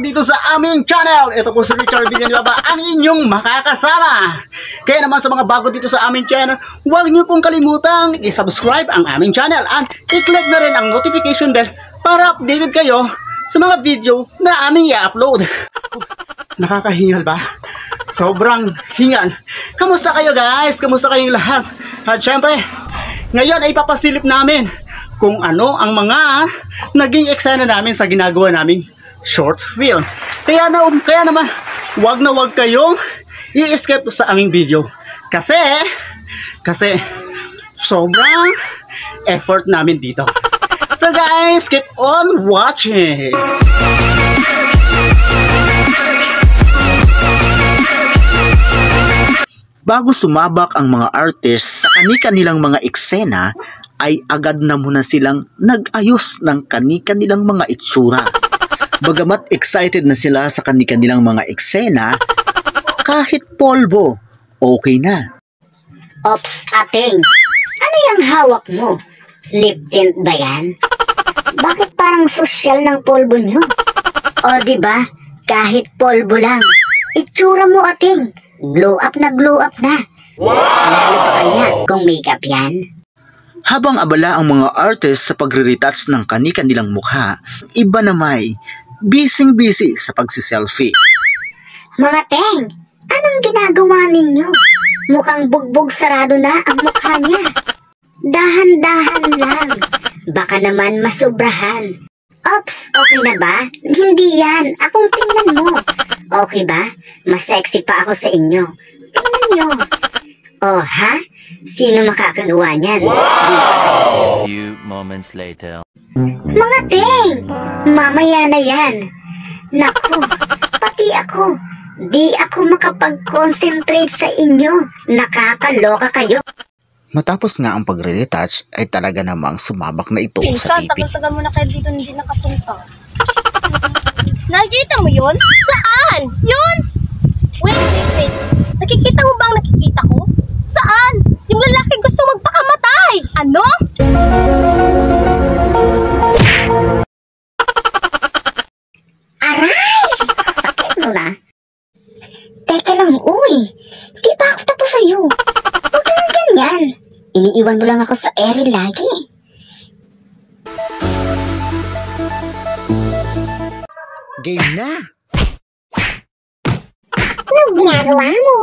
dito sa aming channel. Ito po si Richard Villanueva, ang inyong makakasama. Kaya naman sa mga bago dito sa aming channel, huwag niyo pong kalimutang i-subscribe ang aming channel at i-click na rin ang notification bell para updated kayo sa mga video na aming i-upload. Nakakahingal ba? Sobrang hingal. Kamusta kayo guys? Kamusta kayong lahat? At syempre, ngayon ay papasilip namin kung ano ang mga naging eksena namin sa ginagawa naming short film. Kaya naman, wag na wag kayong i-skip sa aming video. Kasi sobrang effort namin dito. So guys, keep on watching. Bago sumabak ang mga artist sa kani-kanilang mga eksena, ay agad na muna silang nag-ayos ng kani-kanilang mga itsura. Bagamat excited na sila sa kani-kanilang mga eksena, kahit polvo, okay na. Ops, ating, ano yung hawak mo? Lip tint ba yan? Bakit parang sosyal ng polvo nyo? O diba, kahit polvo lang, itsura mo ating, glow up na. Wow! Lalo pa kaya kung makeup yan? Habang abala ang mga artist sa pagre-retouch ng kani-kanilang mukha, iba na may busy sa pagsiselfie. Mga teng, anong ginagawa ninyo? Mukhang bugbog sarado na ang mukha niya. Dahan-dahan lang. Baka naman masobrahan. Ops, okay na ba? Hindi yan. Akong tingnan mo. Okay ba? Mas sexy pa ako sa inyo. Tingnan nyo. Oh, ha? Sino makakagawa niyan? A few moments later. Mga ting! Mamaya na yan. Naku, pati ako. Di ako makapag-concentrate sa inyo. Nakakaloka kayo. Matapos nga ang pagre-retouch ay talaga namang sumabak na ito sa TV. Tagal mo na kayo dito hindi nakapunta. Nakikita mo yun? Saan? Yun? Wait. Nakikita mo ba ang nakikita ko? Saan? Yung lalaki gusto magpakamatay. Ano? Aray! Sakit mo na. Teka lang, uy. Di ba ako tapos sa'yo? Huwag ka lang ganyan. Iniiwan mo lang ako sa ere lagi. Game na! Anong ginagawa mo?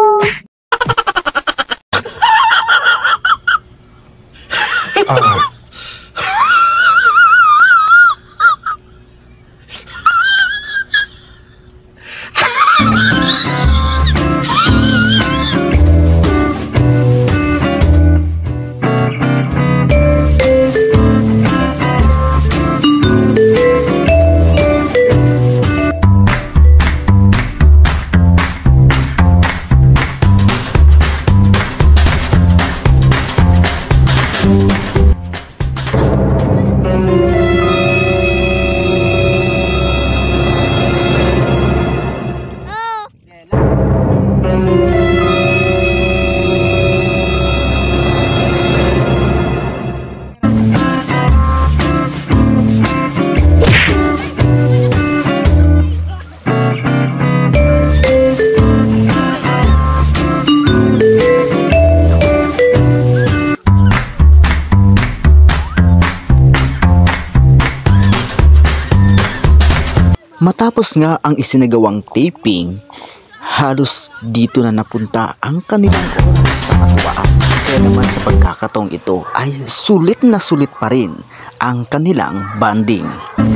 Matapos nga ang isinagawang taping, halos dito na napunta ang kanilang oras sa katuwaan. Kaya naman sa pagkakataong ito ay sulit na sulit pa rin ang kanilang banding.